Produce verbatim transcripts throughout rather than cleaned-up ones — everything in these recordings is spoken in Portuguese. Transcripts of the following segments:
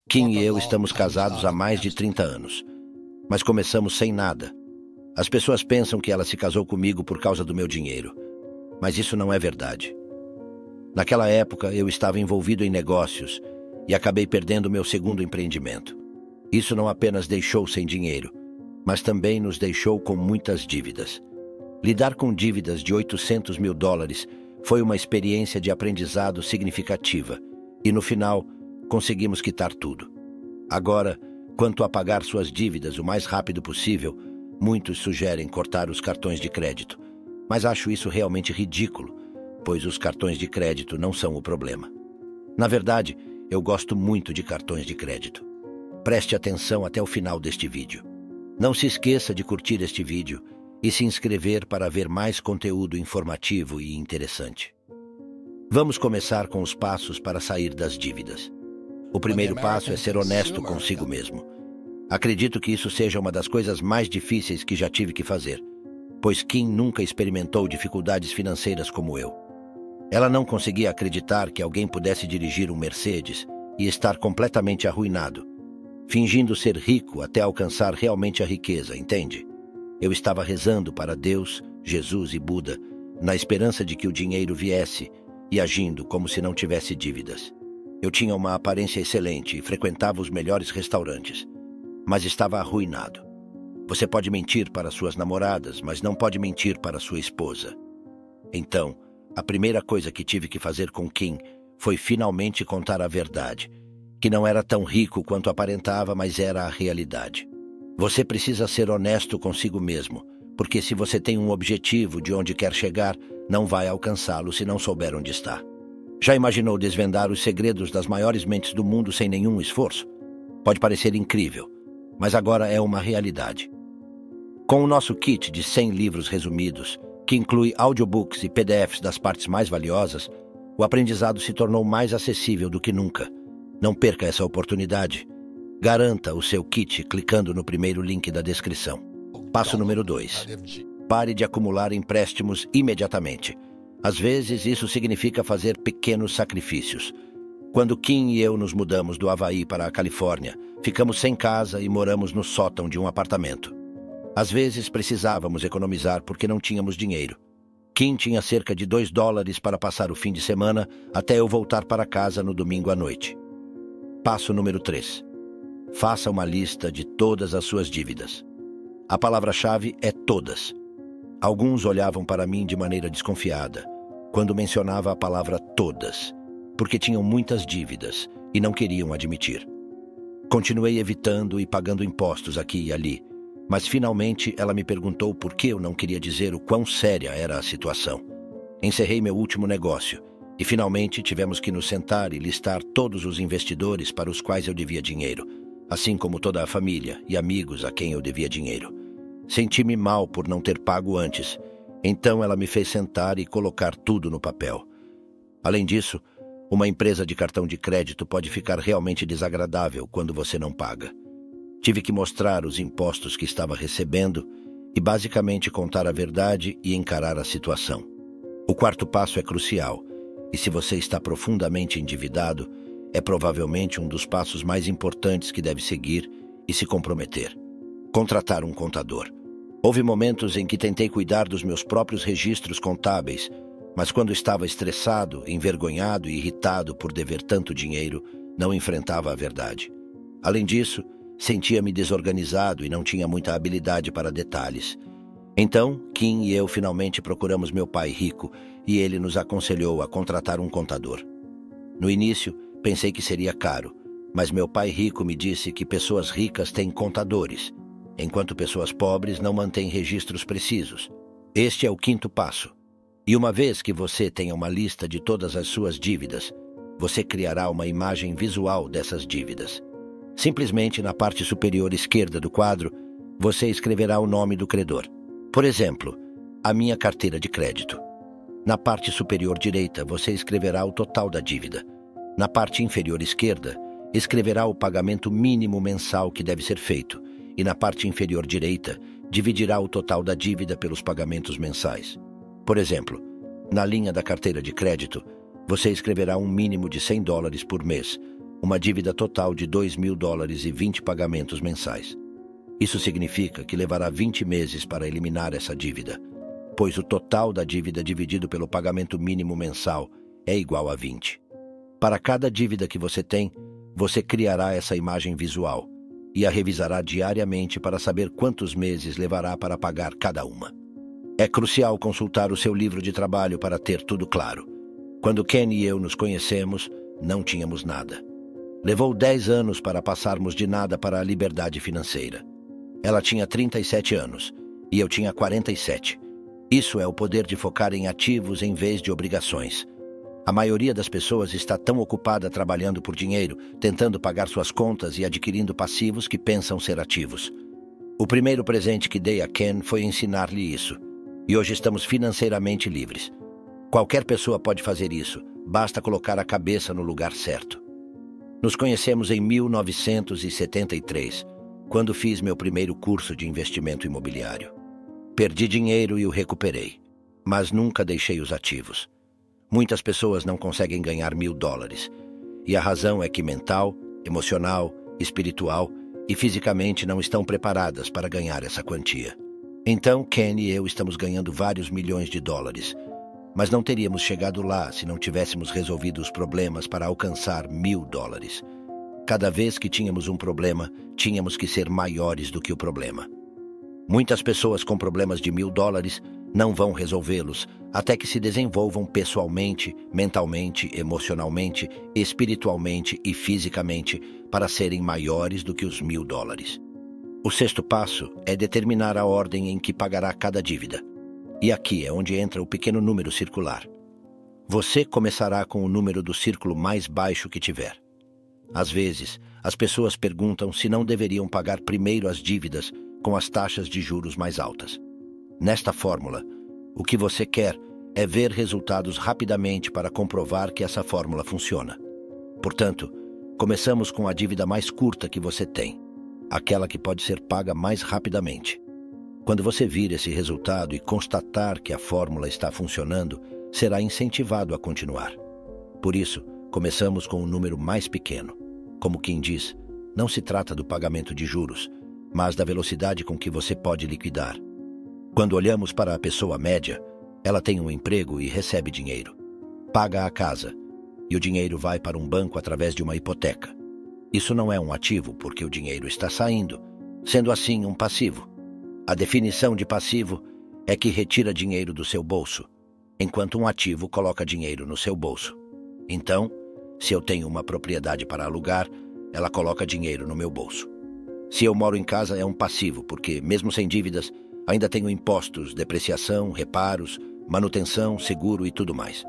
Kim e eu estamos casados há mais de trinta anos, mas começamos sem nada. As pessoas pensam que ela se casou comigo por causa do meu dinheiro, mas isso não é verdade. Naquela época, eu estava envolvido em negócios e acabei perdendo meu segundo empreendimento. Isso não apenas deixou sem dinheiro, mas também nos deixou com muitas dívidas. Lidar com dívidas de oitocentos mil dólares foi uma experiência de aprendizado significativa e, no final, conseguimos quitar tudo. Agora, quanto a pagar suas dívidas o mais rápido possível, muitos sugerem cortar os cartões de crédito, mas acho isso realmente ridículo, pois os cartões de crédito não são o problema. Na verdade, eu gosto muito de cartões de crédito. Preste atenção até o final deste vídeo. Não se esqueça de curtir este vídeo e se inscrever para ver mais conteúdo informativo e interessante. Vamos começar com os passos para sair das dívidas. O primeiro passo é ser honesto consigo mesmo. Acredito que isso seja uma das coisas mais difíceis que já tive que fazer, pois Kim nunca experimentou dificuldades financeiras como eu. Ela não conseguia acreditar que alguém pudesse dirigir um Mercedes e estar completamente arruinado, fingindo ser rico até alcançar realmente a riqueza, entende? Eu estava rezando para Deus, Jesus e Buda, na esperança de que o dinheiro viesse e agindo como se não tivesse dívidas. Eu tinha uma aparência excelente e frequentava os melhores restaurantes, mas estava arruinado. Você pode mentir para suas namoradas, mas não pode mentir para sua esposa. Então, a primeira coisa que tive que fazer com Kim foi finalmente contar a verdade, que não era tão rico quanto aparentava, mas era a realidade. Você precisa ser honesto consigo mesmo, porque se você tem um objetivo de onde quer chegar, não vai alcançá-lo se não souber onde está. Já imaginou desvendar os segredos das maiores mentes do mundo sem nenhum esforço? Pode parecer incrível, mas agora é uma realidade. Com o nosso kit de cem livros resumidos, que inclui audiobooks e P D Fs das partes mais valiosas, o aprendizado se tornou mais acessível do que nunca. Não perca essa oportunidade. Garanta o seu kit clicando no primeiro link da descrição. Passo número dois. Pare de acumular empréstimos imediatamente. Às vezes, isso significa fazer pequenos sacrifícios. Quando Kim e eu nos mudamos do Havaí para a Califórnia, ficamos sem casa e moramos no sótão de um apartamento. Às vezes, precisávamos economizar porque não tínhamos dinheiro. Kim tinha cerca de dois dólares para passar o fim de semana até eu voltar para casa no domingo à noite. Passo número três. Faça uma lista de todas as suas dívidas. A palavra-chave é todas. Alguns olhavam para mim de maneira desconfiada quando mencionava a palavra todas, porque tinham muitas dívidas e não queriam admitir. Continuei evitando e pagando impostos aqui e ali, mas finalmente ela me perguntou por que eu não queria dizer o quão séria era a situação. Encerrei meu último negócio e finalmente tivemos que nos sentar e listar todos os investidores para os quais eu devia dinheiro, assim como toda a família e amigos a quem eu devia dinheiro. Senti-me mal por não ter pago antes, então ela me fez sentar e colocar tudo no papel. Além disso, uma empresa de cartão de crédito pode ficar realmente desagradável quando você não paga. Tive que mostrar os impostos que estava recebendo e basicamente contar a verdade e encarar a situação. O quarto passo é crucial, e se você está profundamente endividado, é provavelmente um dos passos mais importantes que deve seguir e se comprometer. Contratar um contador. Houve momentos em que tentei cuidar dos meus próprios registros contábeis, mas quando estava estressado, envergonhado e irritado por dever tanto dinheiro, não enfrentava a verdade. Além disso, sentia-me desorganizado e não tinha muita habilidade para detalhes. Então, Kim e eu finalmente procuramos meu pai rico e ele nos aconselhou a contratar um contador. No início, pensei que seria caro, mas meu pai rico me disse que pessoas ricas têm contadores, enquanto pessoas pobres não mantêm registros precisos. Este é o quinto passo. E uma vez que você tenha uma lista de todas as suas dívidas, você criará uma imagem visual dessas dívidas. Simplesmente na parte superior esquerda do quadro, você escreverá o nome do credor. Por exemplo, a minha carteira de crédito. Na parte superior direita, você escreverá o total da dívida. Na parte inferior esquerda, escreverá o pagamento mínimo mensal que deve ser feito. E na parte inferior direita, dividirá o total da dívida pelos pagamentos mensais. Por exemplo, na linha da carteira de crédito, você escreverá um mínimo de cem dólares por mês, uma dívida total de dois mil dólares e vinte pagamentos mensais. Isso significa que levará vinte meses para eliminar essa dívida, pois o total da dívida dividido pelo pagamento mínimo mensal é igual a vinte. Para cada dívida que você tem, você criará essa imagem visual e a revisará diariamente para saber quantos meses levará para pagar cada uma. É crucial consultar o seu livro de trabalho para ter tudo claro. Quando Ken e eu nos conhecemos, não tínhamos nada. Levou dez anos para passarmos de nada para a liberdade financeira. Ela tinha trinta e sete anos e eu tinha quarenta e sete. Isso é o poder de focar em ativos em vez de obrigações. A maioria das pessoas está tão ocupada trabalhando por dinheiro, tentando pagar suas contas e adquirindo passivos que pensam ser ativos. O primeiro presente que dei a Ken foi ensinar-lhe isso. E hoje estamos financeiramente livres. Qualquer pessoa pode fazer isso, basta colocar a cabeça no lugar certo. Nos conhecemos em mil novecentos e setenta e três, quando fiz meu primeiro curso de investimento imobiliário. Perdi dinheiro e o recuperei, mas nunca deixei os ativos. Muitas pessoas não conseguem ganhar mil dólares, e a razão é que mental, emocional, espiritual e fisicamente não estão preparadas para ganhar essa quantia. Então, Ken e eu estamos ganhando vários milhões de dólares, mas não teríamos chegado lá se não tivéssemos resolvido os problemas para alcançar mil dólares. Cada vez que tínhamos um problema, tínhamos que ser maiores do que o problema. Muitas pessoas com problemas de mil dólares não vão resolvê-los até que se desenvolvam pessoalmente, mentalmente, emocionalmente, espiritualmente e fisicamente para serem maiores do que os mil dólares. O sexto passo é determinar a ordem em que pagará cada dívida. E aqui é onde entra o pequeno número circular. Você começará com o número do círculo mais baixo que tiver. Às vezes, as pessoas perguntam se não deveriam pagar primeiro as dívidas com as taxas de juros mais altas. Nesta fórmula, o que você quer é ver resultados rapidamente para comprovar que essa fórmula funciona. Portanto, começamos com a dívida mais curta que você tem, aquela que pode ser paga mais rapidamente. Quando você vir esse resultado e constatar que a fórmula está funcionando, será incentivado a continuar. Por isso, começamos com um número mais pequeno. Como quem diz, não se trata do pagamento de juros, mas da velocidade com que você pode liquidar. Quando olhamos para a pessoa média, ela tem um emprego e recebe dinheiro. Paga a casa, e o dinheiro vai para um banco através de uma hipoteca. Isso não é um ativo porque o dinheiro está saindo, sendo assim um passivo. A definição de passivo é que retira dinheiro do seu bolso, enquanto um ativo coloca dinheiro no seu bolso. Então, se eu tenho uma propriedade para alugar, ela coloca dinheiro no meu bolso. Se eu moro em casa, é um passivo, porque, mesmo sem dívidas, ainda tenho impostos, depreciação, reparos, manutenção, seguro e tudo mais.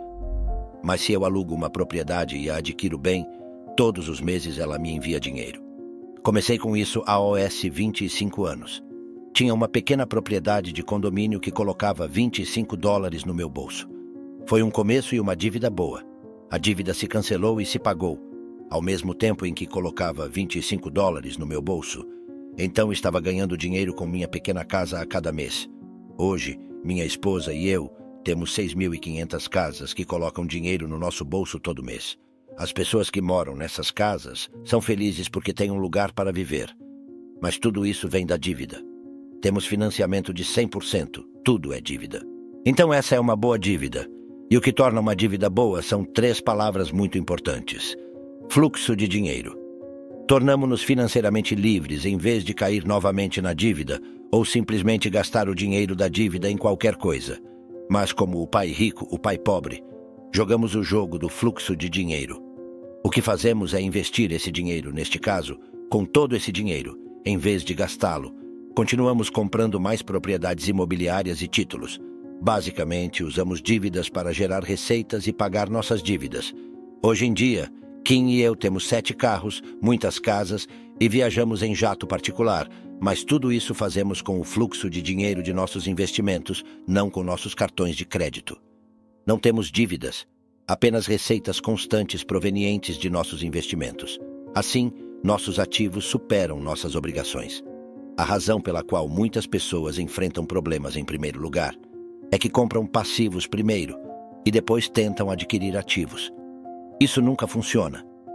Mas se eu alugo uma propriedade e a adquiro bem, todos os meses ela me envia dinheiro. Comecei com isso há vinte e cinco anos. Tinha uma pequena propriedade de condomínio que colocava vinte e cinco dólares no meu bolso. Foi um começo e uma dívida boa. A dívida se cancelou e se pagou, ao mesmo tempo em que colocava vinte e cinco dólares no meu bolso. Então estava ganhando dinheiro com minha pequena casa a cada mês. Hoje, minha esposa e eu temos seis mil e quinhentas casas que colocam dinheiro no nosso bolso todo mês. As pessoas que moram nessas casas são felizes porque têm um lugar para viver. Mas tudo isso vem da dívida. Temos financiamento de cem por cento, tudo é dívida. Então essa é uma boa dívida. E o que torna uma dívida boa são três palavras muito importantes. Fluxo de dinheiro. Tornamo-nos financeiramente livres em vez de cair novamente na dívida ou simplesmente gastar o dinheiro da dívida em qualquer coisa. Mas como o pai rico, o pai pobre, jogamos o jogo do fluxo de dinheiro. O que fazemos é investir esse dinheiro, neste caso, com todo esse dinheiro, em vez de gastá-lo. Continuamos comprando mais propriedades imobiliárias e títulos. Basicamente, usamos dívidas para gerar receitas e pagar nossas dívidas. Hoje em dia, Kim e eu temos sete carros, muitas casas e viajamos em jato particular, mas tudo isso fazemos com o fluxo de dinheiro de nossos investimentos, não com nossos cartões de crédito. Não temos dívidas, apenas receitas constantes provenientes de nossos investimentos. Assim, nossos ativos superam nossas obrigações. A razão pela qual muitas pessoas enfrentam problemas em primeiro lugar é que compram passivos primeiro e depois tentam adquirir ativos. Isso nunca funciona.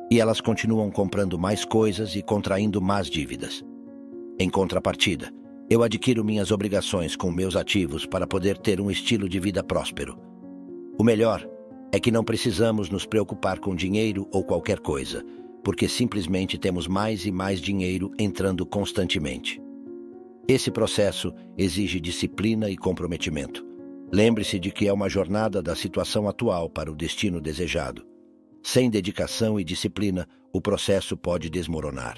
E elas continuam comprando mais coisas e contraindo mais dívidas. Em contrapartida, eu adquiro minhas obrigações com meus ativos para poder ter um estilo de vida próspero. O melhor é que não precisamos nos preocupar com dinheiro ou qualquer coisa, porque simplesmente temos mais e mais dinheiro entrando constantemente. Esse processo exige disciplina e comprometimento. Lembre-se de que é uma jornada da situação atual para o destino desejado. Sem dedicação e disciplina, o processo pode desmoronar.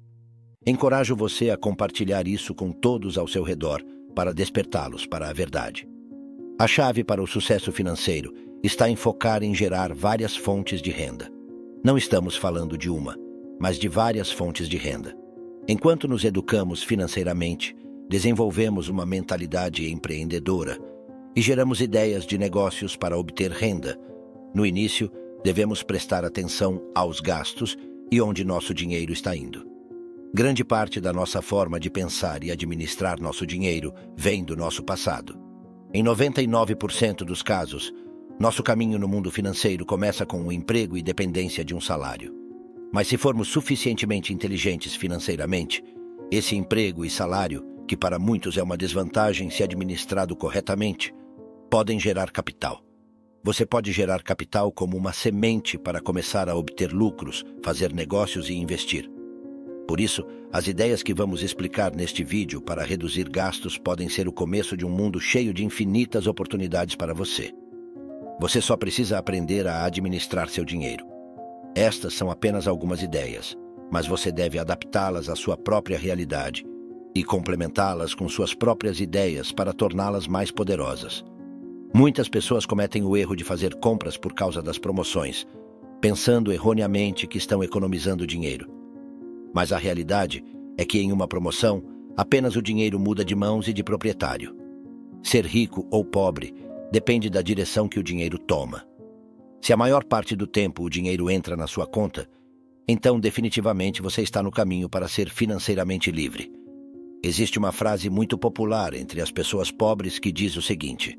Encorajo você a compartilhar isso com todos ao seu redor para despertá-los para a verdade. A chave para o sucesso financeiro está em focar em gerar várias fontes de renda. Não estamos falando de uma, mas de várias fontes de renda. Enquanto nos educamos financeiramente, desenvolvemos uma mentalidade empreendedora e geramos ideias de negócios para obter renda. No início, devemos prestar atenção aos gastos e onde nosso dinheiro está indo. Grande parte da nossa forma de pensar e administrar nosso dinheiro vem do nosso passado. Em noventa e nove por cento dos casos, nosso caminho no mundo financeiro começa com um emprego e dependência de um salário. Mas se formos suficientemente inteligentes financeiramente, esse emprego e salário, que para muitos é uma desvantagem se administrado corretamente, podem gerar capital. Você pode gerar capital como uma semente para começar a obter lucros, fazer negócios e investir. Por isso, as ideias que vamos explicar neste vídeo para reduzir gastos podem ser o começo de um mundo cheio de infinitas oportunidades para você. Você só precisa aprender a administrar seu dinheiro. Estas são apenas algumas ideias, mas você deve adaptá-las à sua própria realidade e complementá-las com suas próprias ideias para torná-las mais poderosas. Muitas pessoas cometem o erro de fazer compras por causa das promoções, pensando erroneamente que estão economizando dinheiro. Mas a realidade é que em uma promoção, apenas o dinheiro muda de mãos e de proprietário. Ser rico ou pobre depende da direção que o dinheiro toma. Se a maior parte do tempo o dinheiro entra na sua conta, então definitivamente você está no caminho para ser financeiramente livre. Existe uma frase muito popular entre as pessoas pobres que diz o seguinte: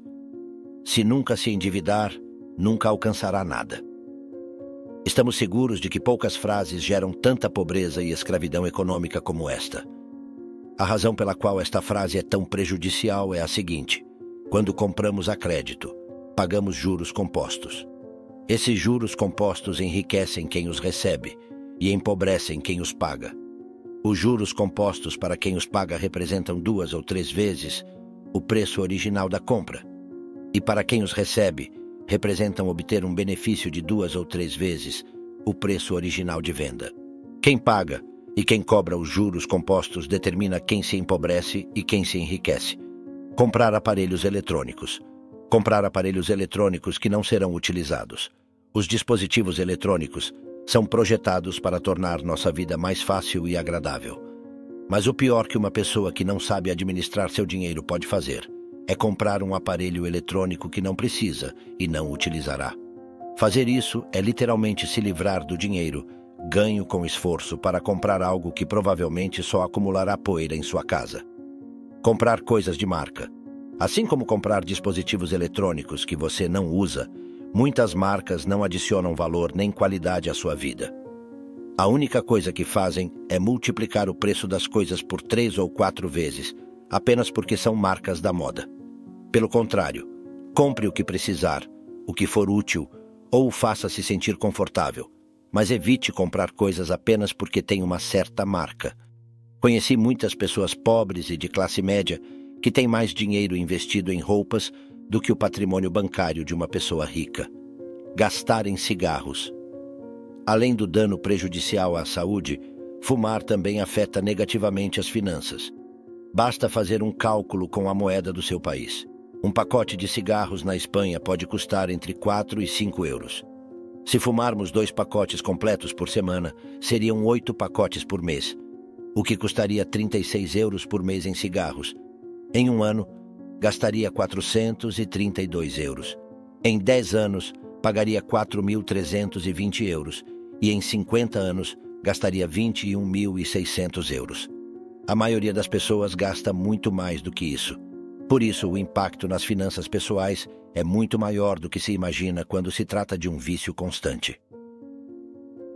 se nunca se endividar, nunca alcançará nada. Estamos seguros de que poucas frases geram tanta pobreza e escravidão econômica como esta. A razão pela qual esta frase é tão prejudicial é a seguinte: quando compramos a crédito, pagamos juros compostos. Esses juros compostos enriquecem quem os recebe e empobrecem quem os paga. Os juros compostos para quem os paga representam duas ou três vezes o preço original da compra, e para quem os recebe, representam obter um benefício de duas ou três vezes o preço original de venda. Quem paga e quem cobra os juros compostos determina quem se empobrece e quem se enriquece. Comprar aparelhos eletrônicos. Comprar aparelhos eletrônicos que não serão utilizados. Os dispositivos eletrônicos são projetados para tornar nossa vida mais fácil e agradável. Mas o pior que uma pessoa que não sabe administrar seu dinheiro pode fazer é comprar um aparelho eletrônico que não precisa e não utilizará. Fazer isso é literalmente se livrar do dinheiro, ganho com esforço, para comprar algo que provavelmente só acumulará poeira em sua casa. Comprar coisas de marca. Assim como comprar dispositivos eletrônicos que você não usa, muitas marcas não adicionam valor nem qualidade à sua vida. A única coisa que fazem é multiplicar o preço das coisas por três ou quatro vezes, apenas porque são marcas da moda. Pelo contrário, compre o que precisar, o que for útil, ou o faça se sentir confortável, mas evite comprar coisas apenas porque tem uma certa marca. Conheci muitas pessoas pobres e de classe média que têm mais dinheiro investido em roupas do que o patrimônio bancário de uma pessoa rica. Gastar em cigarros. Além do dano prejudicial à saúde, fumar também afeta negativamente as finanças. Basta fazer um cálculo com a moeda do seu país. Um pacote de cigarros na Espanha pode custar entre quatro e cinco euros. Se fumarmos dois pacotes completos por semana, seriam oito pacotes por mês, o que custaria trinta e seis euros por mês em cigarros. Em um ano, gastaria quatrocentos e trinta e dois euros. Em dez anos, pagaria quatro mil trezentos e vinte euros. E em cinquenta anos, gastaria vinte e um mil e seiscentos euros. A maioria das pessoas gasta muito mais do que isso. Por isso, o impacto nas finanças pessoais é muito maior do que se imagina quando se trata de um vício constante.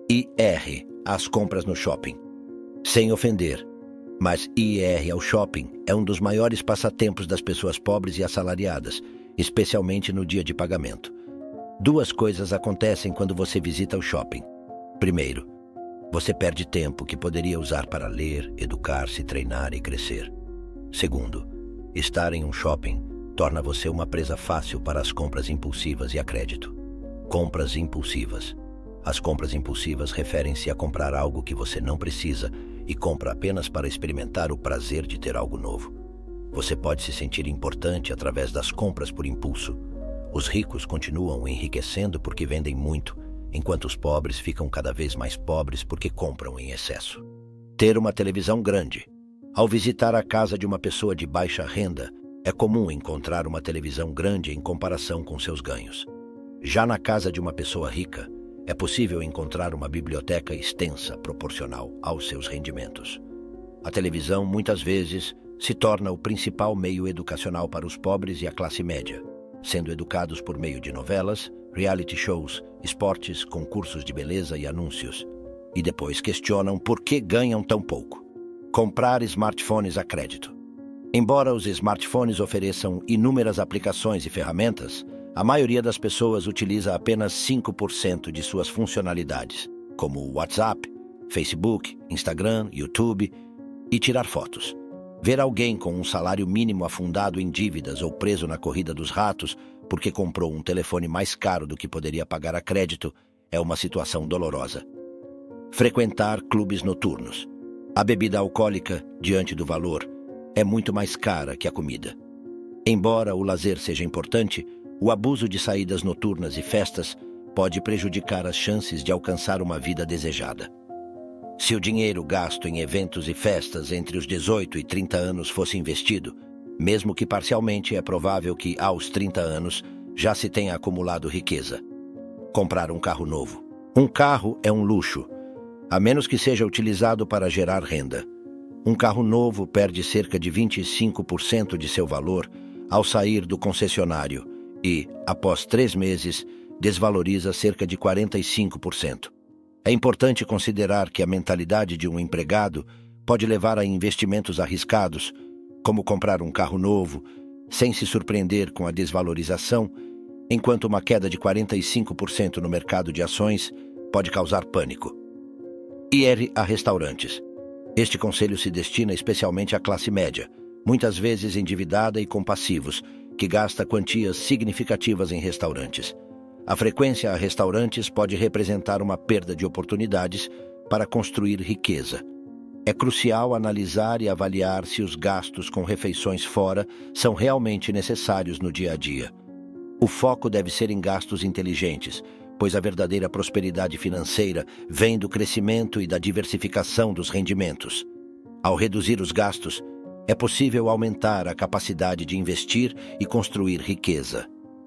I R às compras no shopping. Sem ofender, mas I R ao shopping é um dos maiores passatempos das pessoas pobres e assalariadas, especialmente no dia de pagamento. Duas coisas acontecem quando você visita o shopping. Primeiro, você perde tempo que poderia usar para ler, educar-se, treinar e crescer. Segundo, estar em um shopping torna você uma presa fácil para as compras impulsivas e a crédito. Compras impulsivas. As compras impulsivas referem-se a comprar algo que você não precisa e compra apenas para experimentar o prazer de ter algo novo. Você pode se sentir importante através das compras por impulso. Os ricos continuam enriquecendo porque vendem muito, enquanto os pobres ficam cada vez mais pobres porque compram em excesso. Ter uma televisão grande. Ao visitar a casa de uma pessoa de baixa renda, é comum encontrar uma televisão grande em comparação com seus ganhos. Já na casa de uma pessoa rica, é possível encontrar uma biblioteca extensa proporcional aos seus rendimentos. A televisão, muitas vezes, se torna o principal meio educacional para os pobres e a classe média, sendo educados por meio de novelas, reality shows, esportes, concursos de beleza e anúncios. E depois questionam por que ganham tão pouco. Comprar smartphones a crédito. Embora os smartphones ofereçam inúmeras aplicações e ferramentas, a maioria das pessoas utiliza apenas cinco por cento de suas funcionalidades, como o WhatsApp, Facebook, Instagram, YouTube e tirar fotos. Ver alguém com um salário mínimo afundado em dívidas ou preso na corrida dos ratos porque comprou um telefone mais caro do que poderia pagar a crédito é uma situação dolorosa. Frequentar clubes noturnos. A bebida alcoólica, diante do valor, é muito mais cara que a comida. Embora o lazer seja importante, o abuso de saídas noturnas e festas pode prejudicar as chances de alcançar uma vida desejada. Se o dinheiro gasto em eventos e festas entre os dezoito e trinta anos fosse investido, mesmo que parcialmente, é provável que, aos trinta anos, já se tenha acumulado riqueza. Comprar um carro novo. Um carro é um luxo, a menos que seja utilizado para gerar renda. Um carro novo perde cerca de vinte e cinco por cento de seu valor ao sair do concessionário e, após três meses, desvaloriza cerca de quarenta e cinco por cento. É importante considerar que a mentalidade de um empregado pode levar a investimentos arriscados, como comprar um carro novo, sem se surpreender com a desvalorização, enquanto uma queda de quarenta e cinco por cento no mercado de ações pode causar pânico. Ir a restaurantes. Este conselho se destina especialmente à classe média, muitas vezes endividada e com passivos, que gasta quantias significativas em restaurantes. A frequência a restaurantes pode representar uma perda de oportunidades para construir riqueza. É crucial analisar e avaliar se os gastos com refeições fora são realmente necessários no dia a dia. O foco deve ser em gastos inteligentes, pois a verdadeira prosperidade financeira vem do crescimento e da diversificação dos rendimentos. Ao reduzir os gastos, é possível aumentar a capacidade de investir e construir riqueza.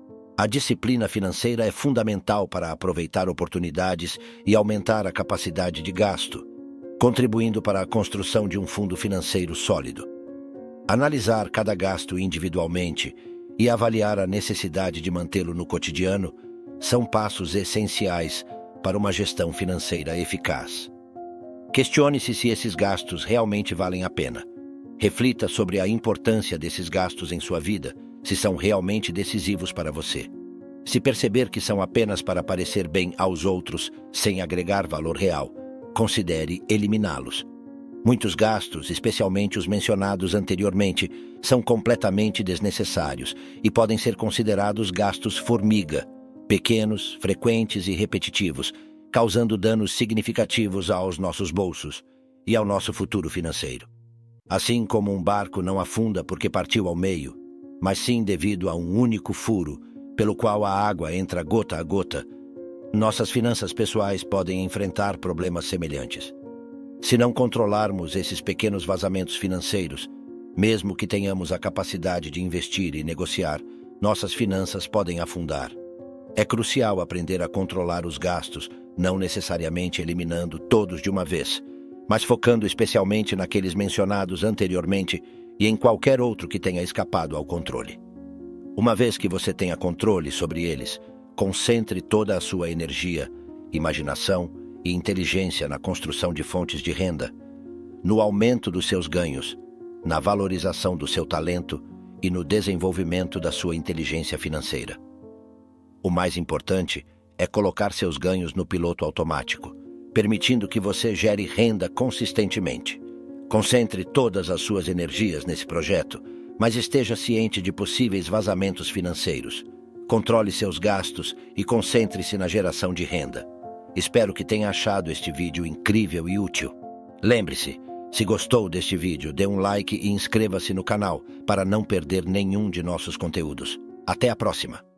A disciplina financeira é fundamental para aproveitar oportunidades e aumentar a capacidade de gasto, contribuindo para a construção de um fundo financeiro sólido. Analisar cada gasto individualmente e avaliar a necessidade de mantê-lo no cotidiano são passos essenciais para uma gestão financeira eficaz. Questione-se se esses gastos realmente valem a pena. Reflita sobre a importância desses gastos em sua vida, se são realmente decisivos para você. Se perceber que são apenas para parecer bem aos outros, sem agregar valor real, considere eliminá-los. Muitos gastos, especialmente os mencionados anteriormente, são completamente desnecessários e podem ser considerados gastos formiga, pequenos, frequentes e repetitivos, causando danos significativos aos nossos bolsos e ao nosso futuro financeiro. Assim como um barco não afunda porque partiu ao meio, mas sim devido a um único furo, pelo qual a água entra gota a gota, nossas finanças pessoais podem enfrentar problemas semelhantes. Se não controlarmos esses pequenos vazamentos financeiros, mesmo que tenhamos a capacidade de investir e negociar, nossas finanças podem afundar. É crucial aprender a controlar os gastos, não necessariamente eliminando todos de uma vez, mas focando especialmente naqueles mencionados anteriormente e em qualquer outro que tenha escapado ao controle. Uma vez que você tenha controle sobre eles, concentre toda a sua energia, imaginação e inteligência na construção de fontes de renda, no aumento dos seus ganhos, na valorização do seu talento e no desenvolvimento da sua inteligência financeira. O mais importante é colocar seus ganhos no piloto automático, permitindo que você gere renda consistentemente. Concentre todas as suas energias nesse projeto, mas esteja ciente de possíveis vazamentos financeiros. Controle seus gastos e concentre-se na geração de renda. Espero que tenha achado este vídeo incrível e útil. Lembre-se, se gostou deste vídeo, dê um like e inscreva-se no canal para não perder nenhum de nossos conteúdos. Até a próxima!